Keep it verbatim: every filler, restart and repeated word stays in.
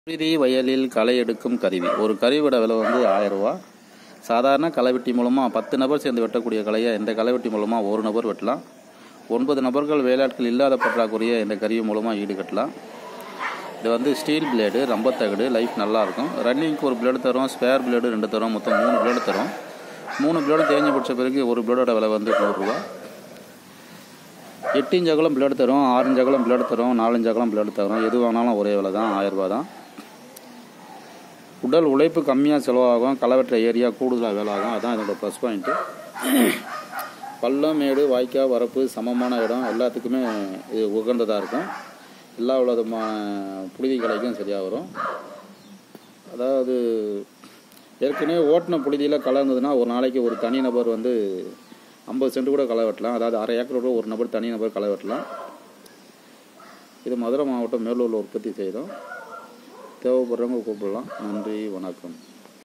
புழுதி வயலில் களை எடுக்கும் கருவி. ஒரு கருவியோட விலை வந்து ஆயிரம் ரூபா. சாதாரண களைவெட்டி மூலமாக பத்து நபர் சேர்ந்து வெட்டக்கூடிய களையை இந்த களைவெட்டி மூலமாக ஒரு நபர் வெட்டலாம். ஒன்பது நபர்கள் வேலையாட்கள் இல்லாத பற்றாக்குறைய இந்த கருவி மூலமாக ஈடுகட்டலாம். இது வந்து ஸ்டீல் பிளேடு, ரொம்ப தகடு, லைஃப் நல்லாயிருக்கும். ரன்னிங்க்கு ஒரு பிளேடு தரும், ஸ்பேர் பிளேடு ரெண்டு தரும், மொத்தம் மூணு பிளேடு தரும். மூணு பிளேடு தேஞ்சு பிடிச்ச பிறகு ஒரு பிளேடோட விலை வந்து நூறுரூவா. எட்டு இன்ச் அகலம் பிளேடு தரும், ஆறு இன்ச் அகலம் பிளேடு தரும், நாலஞ்சு அகலம் பிளேடு தரும். எது வாங்கினாலும் ஒரே விலை தான், ஆயிரம் ரூபா தான். உடல் உழைப்பு கம்மியாக செலவாகும், களை வெட்டுற ஏரியா கூடுதலாக வேலை ஆகும். அதுதான் இதோட ப்ளஸ் பாயிண்ட்டு. பள்ளம், மேடு, வாய்க்கால், வரப்பு, சமமான இடம் எல்லாத்துக்குமே இது உகந்ததாக இருக்கும். எல்லா விதமான புழுதி களைக்கும் சரியாக வரும். அதாவது ஏற்கனவே ஓட்டின புழுதியில் களை இருந்ததுன்னா ஒரு நாளைக்கு ஒரு தனி நபர் வந்து ஐம்பது சென்ட் கூட களை வெட்டலாம். அதாவது அரை ஏக்கரோட ஒரு நபர் தனி நபர் களை வெட்டலாம். இது மதுரை மாவட்டம் மேலூரில் உற்பத்தி செய்தோம். தேவைப்படுறவங்க கூப்பிடலாம். நன்றி, வணக்கம்.